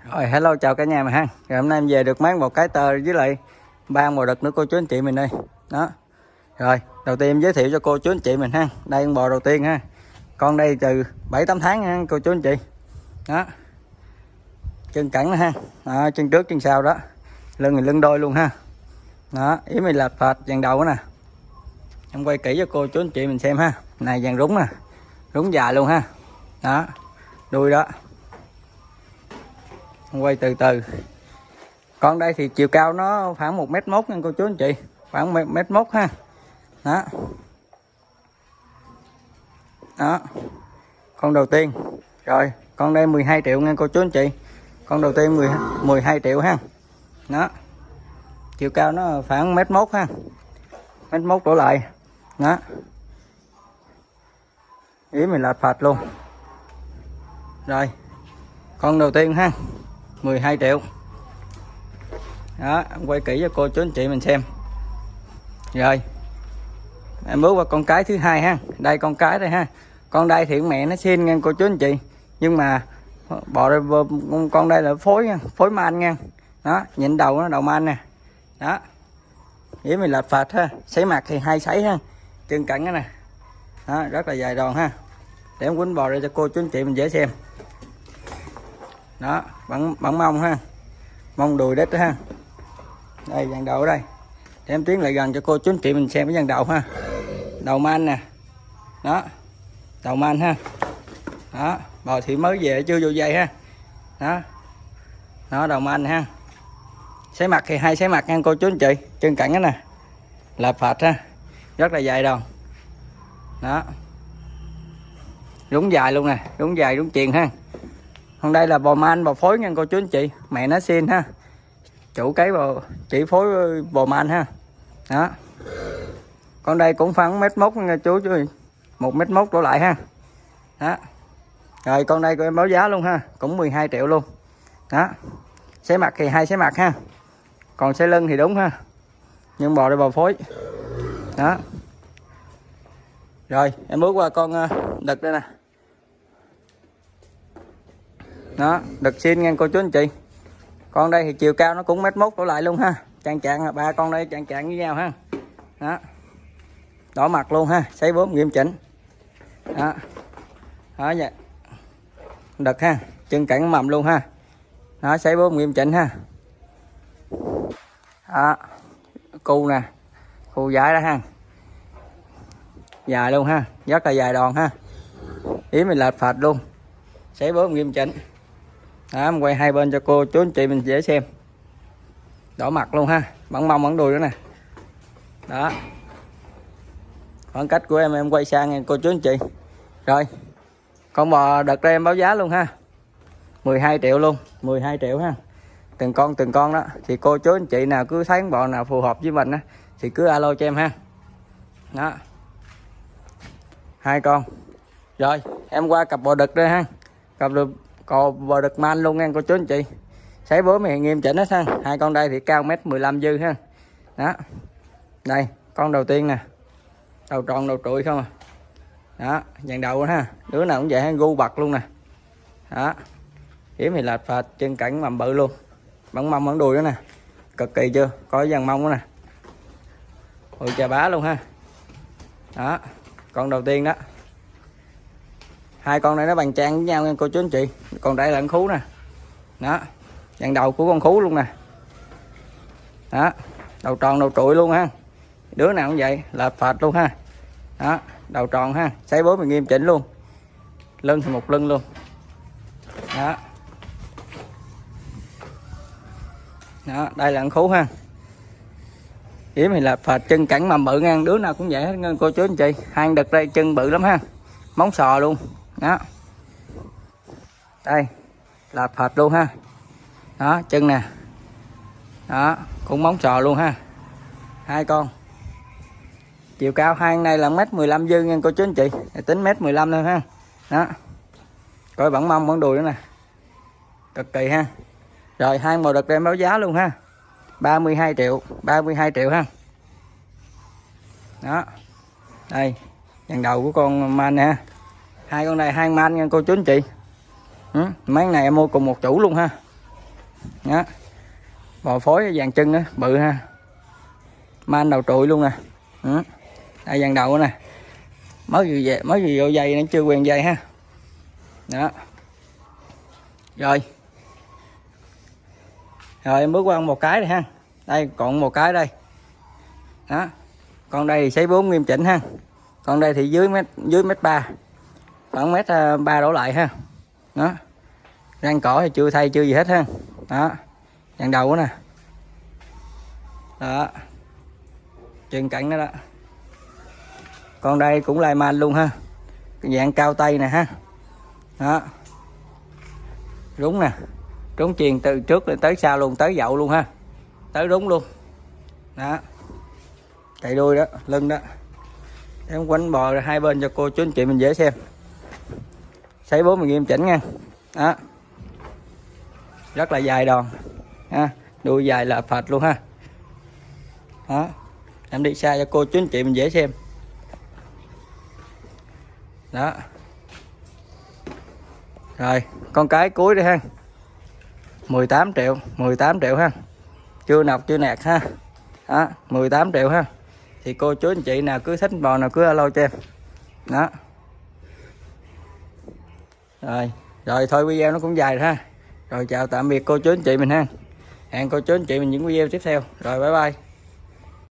Rồi hello chào cả nhà mà ha. Rồi hôm nay em về được máng một cái tơ với lại ba bò đực nữa cô chú anh chị mình ơi. Đó. Rồi, đầu tiên em giới thiệu cho cô chú anh chị mình ha. Đây con bò đầu tiên ha. Con đây từ 7-8 tháng ha cô chú anh chị. Đó. Chân cẳng ha. Đó, chân trước chân sau đó. Lưng thì lưng đôi luôn ha. Đó, ý mình lạch phạch dàn đầu nè. Em quay kỹ cho cô chú anh chị mình xem ha. Này dàn rúng nè. Rúng dài luôn ha. Đó. Đuôi đó. Quay từ từ. Con đây thì chiều cao nó khoảng 1m1 nha cô chú anh chị, khoảng 1m1 ha. Đó. Đó. Con đầu tiên. Rồi, con đây 12 triệu nha cô chú anh chị. Con đầu tiên 12 triệu ha. Đó. Chiều cao nó khoảng 1m1 ha. 1m1 đổ lại. Đó. Ý mình lạch phạch luôn. Rồi. Con đầu tiên ha. 12 triệu. Đó, em quay kỹ cho cô chú anh chị mình xem. Rồi. Em bước qua con cái thứ hai ha. Đây con cái đây ha. Con đây thì mẹ nó xin nha cô chú anh chị. Nhưng mà bò đây, con đây là phối nha, phối man nha. Đó, nhịn đầu nó đầu man nè. Đó. Với mình lạch phạch ha. Sấy mặt thì hai sấy ha. Chân cẳng đó nè. Đó, rất là dài đòn ha. Để em quýnh bò ra cho cô chú anh chị mình dễ xem. Đó, bằng mông ha. Mông đùi đất đó ha. Đây dàn đầu ở đây. Để em tiến lại gần cho cô chú anh chị mình xem cái dàn đầu ha. Đầu man nè. Đó. Đầu man ha. Đó, bò thì mới về chưa vô dây ha. Đó. Đó đầu man ha. Sấy mặt thì hai sấy mặt nha cô chú anh chị. Chân cẳng đó nè. Lạch phạch ha. Rất là dài đòn. Đó. Rúng dài luôn nè, rúng dài rúng chuyền ha. Còn đây là bò man bò phối nha cô chú anh chị, mẹ nó xin ha. Chủ cái bò chỉ phối bò man ha. Đó. Con đây cũng khoảng 1m1 nha chú 1m1 đổ lại ha. Đó. Rồi con đây của em báo giá luôn ha, cũng 12 triệu luôn. Đó. Sấy mặt thì hai sấy mặt ha. Còn sấy lưng thì đúng ha. Nhưng bò đây bò phối. Đó. Rồi, em bước qua con đực đây nè. Đó, đực xin nha cô chú anh chị. Con đây thì chiều cao nó cũng 1m1 đổ lại luôn ha. Chạng ba con đây chạng với nhau ha. Đó. Đỏ mặt luôn ha, sấy bướm nghiêm chỉnh. Đó. Đó vậy. Đực ha, chân cẳng mầm luôn ha. Đó, sấy bướm nghiêm chỉnh ha. Đó. Cu nè. Cu dài đó ha. Dài luôn ha, rất là dài đòn ha. Ý mình lạch phạch luôn. Sấy bướm nghiêm chỉnh. Đó, em quay hai bên cho cô chú anh chị mình dễ xem. Đỏ mặt luôn ha, bắn mông bắn đùi nữa nè. Đó. Khoảng cách của em quay sang nha cô chú anh chị. Rồi. Con bò đợt đây em báo giá luôn ha. 12 triệu luôn, 12 triệu ha. Từng con đó. Thì cô chú anh chị nào cứ thấy con bò nào phù hợp với mình á thì cứ alo cho em ha. Đó. Hai con. Rồi, em qua cặp bò đực đây ha. Cặp bò đực man luôn nha cô chú anh chị. Sấy bướm thì nghiêm chỉnh hết ha. Hai con đây thì cao 1m15 dư ha. Đó. Đây, con đầu tiên nè. Đầu tròn đầu trụi không à. Đó, dàn đầu ha. Đứa nào cũng vậy ha, gu bật luôn nè. Đó. Yếm thì lạch phạch, chân cẳng mầm bự luôn. Bắn mông bắn đùi đó nè. Cực kỳ chưa? Coi dàn mông đó nè. Ôi chà bá luôn ha. Đó, con đầu tiên đó. Hai con này nó bằng trang với nhau nha cô chú anh chị. Còn đây là con khú nè. Đó. Dàn đầu của con khú luôn nè. Đó. Đầu tròn đầu trụi luôn ha. Đứa nào cũng vậy, lạch phạch luôn ha. Đó, đầu tròn ha, sấy bướm mình nghiêm chỉnh luôn. Lưng thì một lưng luôn. Đó. Đó, đây là con khú ha. Yếm thì lạch phạch, chân cẳng mầm bự nha, đứa nào cũng vậy hết nha cô chú anh chị. Hai con đực đây chân bự lắm ha. Móng sò luôn. Đó. Đây, lạch phạch luôn ha. Đó, chân nè. Đó, cũng móng sò luôn ha. Hai con. Chiều cao hai con này là 1m15 dư nha cô chú anh chị. Tính 1m15 thôi ha. Đó. Coi bẳng mông bẳng đùi nữa nè. Cực kỳ ha. Rồi hai bò đực em báo giá luôn ha. 32 triệu, 32 triệu ha. Đó. Đây, dàn đầu của con man nè. Hai con này hai man nha cô chú anh chị. Mấy này em mua cùng một chủ luôn ha. Đó. Bò phối vàng chân đó, bự ha. Man đầu trụi luôn nè. Đây vàng đầu nè. Mới vừa vô dây nó chưa quen dây ha. Đó. Rồi em bước qua một cái đây ha. Đây còn một cái đây. Đó. Con đây thì sấy 4 nghiêm chỉnh ha. Con đây thì dưới mét 3. Khoảng mét 3 đổ lại ha. Đó. Răng cỏ thì chưa thay chưa gì hết ha. Đó. Vàng đầu nè. Đó. Chân cẳng đó đó. Con đây cũng lai man luôn ha. Dạng cao tay nè ha. Đó. Rúng nè. Rúng chuyền từ trước lên tới sau luôn, tới dậu luôn ha. Tới rúng luôn. Đó. Cậy đuôi đó, lưng đó. Em quánh bò ra hai bên cho cô chú anh chị mình dễ xem. Sấy 4 mình nghiêm chỉnh nha. Đó. Rất là dài đòn ha. Đuôi dài là phạch luôn ha. Đó. Em đi xa cho cô chú anh chị mình dễ xem. Đó. Rồi con cái cuối đây ha. 18 triệu ha. Chưa nọc chưa nẹt ha. Đó, 18 triệu ha. Thì cô chú anh chị nào cứ thích bò nào cứ alo cho em. Đó. Rồi thôi video nó cũng dài rồi ha. Rồi chào tạm biệt cô chú anh chị mình ha. Hẹn cô chú anh chị mình những video tiếp theo. Rồi bye bye.